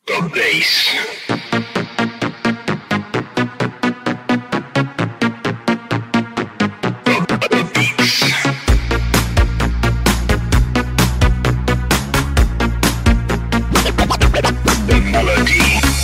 The bass. The beats. The melody.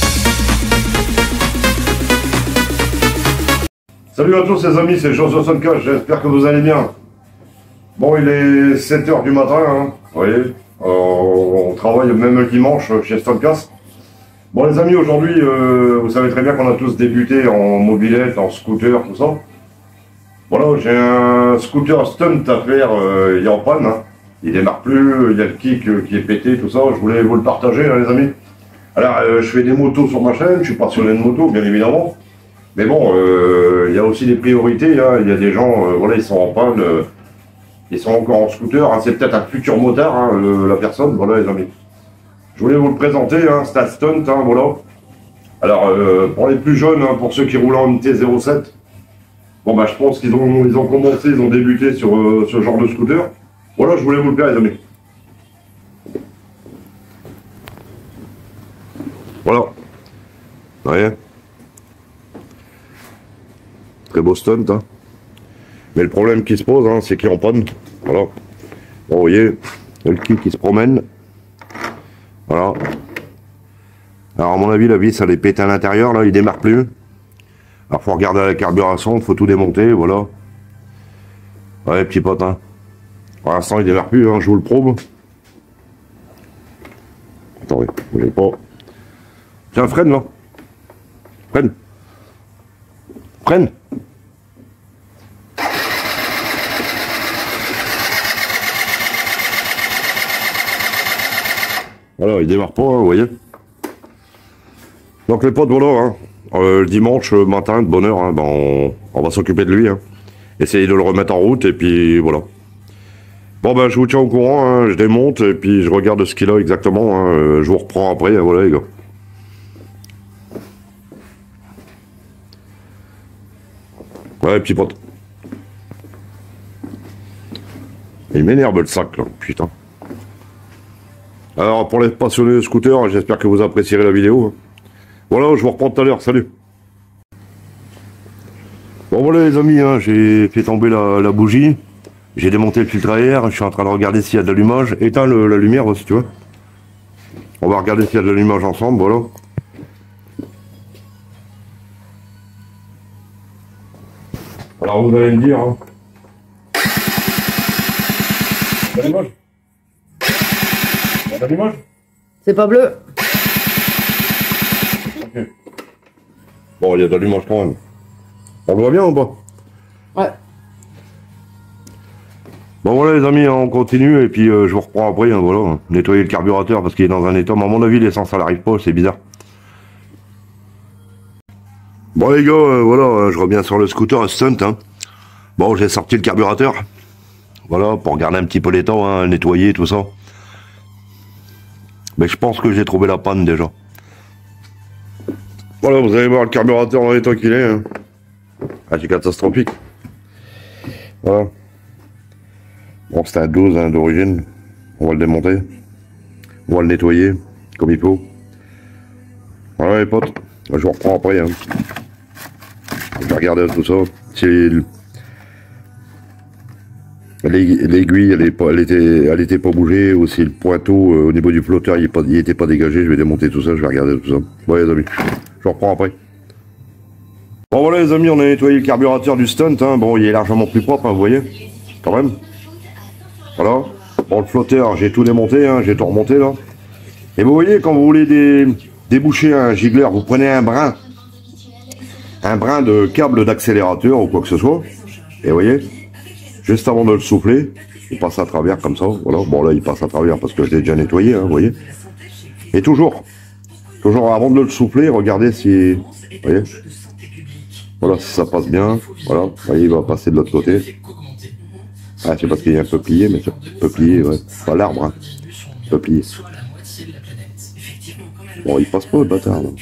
Salut à tous les amis, c'est Jean64, j'espère que vous allez bien. Bon, il est 7h du matin, hein, vous voyez, on travaille même le dimanche chez Stoncast. Bon les amis, aujourd'hui, vous savez très bien qu'on a tous débuté en mobilette, en scooter, tout ça. Voilà, j'ai un scooter stunt à faire, il est en panne, hein. Il démarre plus, il y a le kick qui est pété, tout ça, je voulais vous le partager hein, les amis. Alors, je fais des motos sur ma chaîne, je suis passionné de moto, bien évidemment. Mais bon, il y a aussi des priorités, hein. Il y a des gens, voilà, ils sont en panne, ils sont encore en scooter, hein. C'est peut-être un futur motard, hein, la personne, voilà les amis. Je voulais vous le présenter, hein. C'est un stunt, hein, voilà. Alors, pour les plus jeunes, hein, pour ceux qui roulent en MT-07, bon bah je pense qu'ils ont commencé, ils ont débuté sur ce genre de scooter. Voilà, je voulais vous le faire les amis. Voilà. Vous voyez ? Très beau stunt, hein. Mais le problème qui se pose, hein, c'est qu'il est en panne. Voilà. Bon, vous voyez, le kick qui se promène. Voilà. Alors, à mon avis, la vis, elle est pétée à l'intérieur, là, il démarre plus. Alors, faut regarder la carburation, faut tout démonter, voilà. Ouais, petit pote, hein. Pour l'instant, il démarre plus, hein, je vous le prouve. Attendez, bougez pas. Tiens, freine, là. Freine. Freine. Voilà, il démarre pas, hein, vous voyez. Donc les potes, voilà, hein, le dimanche matin, de bonne heure, hein, ben, on va s'occuper de lui. Hein. Essayer de le remettre en route, et puis voilà. Bon ben, je vous tiens au courant, hein, je démonte, et puis je regarde ce qu'il a exactement. Hein, je vous reprends après, hein, voilà les gars. Ouais, petit pote. Il m'énerve le sac, là, putain. Alors, pour les passionnés de scooter, j'espère que vous apprécierez la vidéo. Voilà, je vous reprends tout à l'heure, salut. Bon, voilà les amis, hein, j'ai fait tomber la bougie. J'ai démonté le filtre à air, je suis en train de regarder s'il y a de l'allumage. Éteins la lumière, si tu veux. On va regarder s'il y a de l'allumage ensemble, voilà. Alors, vous allez me dire, hein. L'allumage ? L'allumage ? C'est pas bleu. Ok. Bon, il y a de l'allumage quand même. On le voit bien ou pas? Ouais. Bon voilà les amis, hein, on continue et puis je vous reprends après, hein, voilà. Nettoyer le carburateur parce qu'il est dans un état, mais à mon avis l'essence elle arrive pas, c'est bizarre. Bon les gars, voilà, je reviens sur le scooter stunt, hein. Bon, j'ai sorti le carburateur. Voilà, pour regarder un petit peu l'état, hein, nettoyer, tout ça. Mais je pense que j'ai trouvé la panne déjà. Voilà, vous allez voir le carburateur dans l'état qu'il est. Hein. Ah, c'est catastrophique. Voilà. Bon, c'est un 12 hein, d'origine. On va le démonter. On va le nettoyer comme il faut. Voilà les potes. Je vous reprends après. Hein. Je vais regarder tout ça. C'est l'aiguille, elle était pas bougée, ou si le pointeau au niveau du flotteur il était pas dégagé, je vais démonter tout ça, je vais regarder tout ça. Bon les amis, je reprends après. Bon voilà les amis, on a nettoyé le carburateur du stunt, hein. Bon il est largement plus propre, hein, vous voyez, quand même. Voilà. Bon le flotteur, j'ai tout démonté, hein, j'ai tout remonté là. Et vous voyez, quand vous voulez déboucher un giggler, vous prenez un brin de câble d'accélérateur ou quoi que ce soit, et vous voyez, juste avant de le souffler, il passe à travers comme ça, voilà. Bon là il passe à travers parce que je l'ai déjà nettoyé, hein, vous voyez. Et toujours avant de le souffler, regardez si, vous voyez, voilà, si ça passe bien, voilà, vous voyez, il va passer de l'autre côté. Ah, c'est parce qu'il est un peu plié, mais ça peut plier, ouais, pas l'arbre, hein, peut plier. Bon, il passe pas le bâtard, là.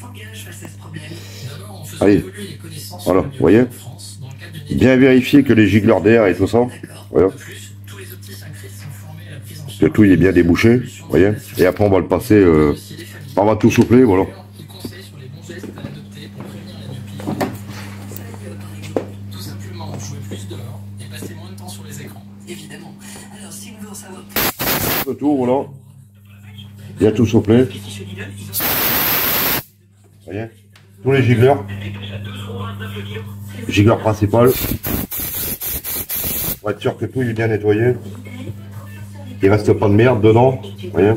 Allez, voilà, vous voyez. Bien vérifier que les giggleurs d'air et tout ça, voilà. Que tout il est bien débouché, vous voyez. Et après on va le passer On va tout souffler, voilà. Tout simplement, jouer plus dehors et passer moins de temps sur les écrans. Évidemment. Alors, si vous voulez en savoir plus... Le tour, voilà. Il y a tout soufflé. Vous voyez? Tous les gicleurs. Gicleur principal. Pour être sûr que tout est bien nettoyé. Il reste pas de merde dedans. Vous voyez?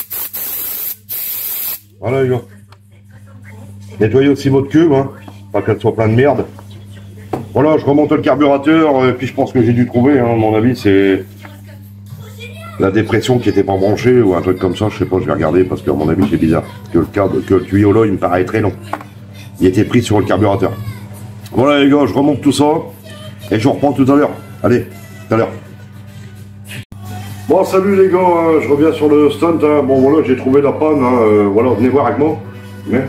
Voilà les gars. Nettoyez aussi votre cube, hein. Pas qu'elle soit plein de merde. Voilà, je remonte le carburateur, et puis je pense que j'ai dû trouver, hein, à mon avis, c'est la dépression qui était pas branchée ou un truc comme ça, je sais pas, je vais regarder parce qu'à mon avis c'est bizarre. Que le tuyau là, il me paraît très long. Il était pris sur le carburateur. Voilà les gars, je remonte tout ça et je vous reprends tout à l'heure. Allez, tout à l'heure. Bon, salut les gars, hein, je reviens sur le stunt. Hein. Bon voilà, j'ai trouvé la panne. Hein, voilà, venez voir avec moi. Mais...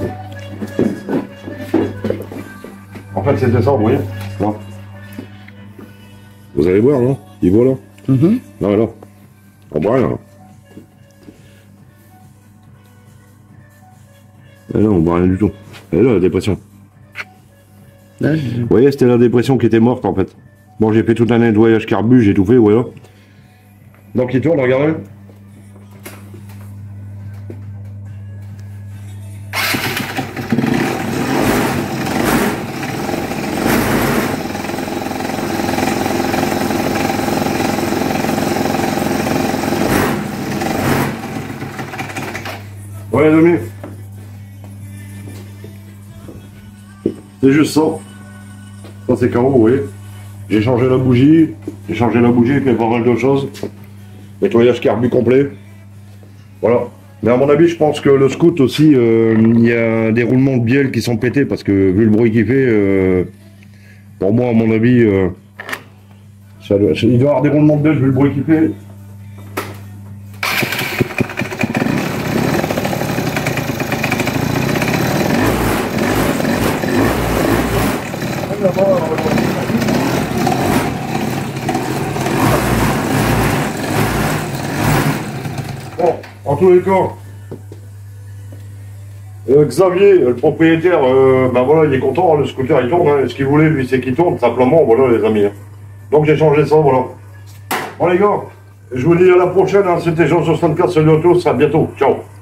en fait, c'était ça, vous voyez. Là. Vous allez voir, non? Il voit là. Là, là. On voit rien. Et là, on voit rien du tout. Et là, la dépression. Là, Vous voyez, c'était la dépression qui était morte en fait. Bon, j'ai fait tout un nettoyage carbu, j'ai tout fait, voilà. Donc il tourne, regardez. Ouais, les amis. C'est juste ça. Ça, c'est KO, vous voyez. J'ai changé la bougie. J'ai changé la bougie, il y a pas mal de choses. Nettoyage carbu complet. Voilà. Mais à mon avis, je pense que le scout aussi, il y a des roulements de bielle qui sont pétés parce que vu le bruit qu'il fait, pour moi, à mon avis, il doit y avoir des roulements de bielle vu le bruit qu'il fait. Bon, en tous les cas, Xavier, le propriétaire, ben voilà, il est content, hein, le scooter il tourne, hein, ce qu'il voulait lui c'est qu'il tourne, simplement, voilà les amis. Hein. Donc j'ai changé ça, voilà. Bon les gars, je vous dis à la prochaine, hein, c'était Jean 64, salut à tous, à bientôt, ciao.